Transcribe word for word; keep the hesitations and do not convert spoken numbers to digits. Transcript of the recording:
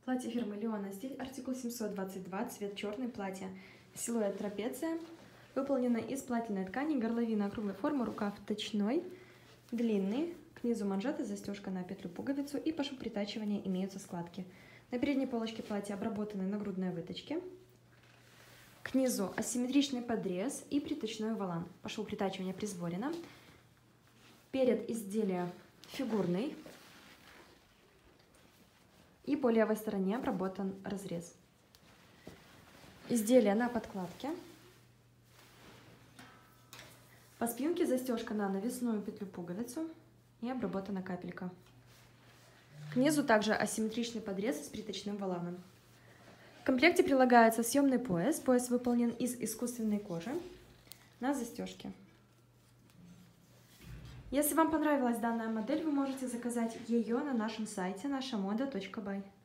Платье фирмы Леона Стиль, артикул семьсот двадцать два, цвет черный, платье. Силуэт трапеция. Выполнено из плательной ткани, горловина округлой формы, рукав точной, длинный. К низу манжеты, застежка на петлю-пуговицу и по шву притачивания имеются складки. На передней полочке платья обработаны нагрудные выточки. К низу асимметричный подрез и приточной волан. По шву притачивания присборено. Перед изделия фигурный. И по левой стороне обработан разрез. Изделие на подкладке. По спинке застежка на навесную петлю-пуговицу и обработана капелька. К низу также асимметричный подрез с приточным воланом. В комплекте прилагается съемный пояс. Пояс выполнен из искусственной кожи на застежке. Если вам понравилась данная модель, вы можете заказать ее на нашем сайте наша мода точка бай.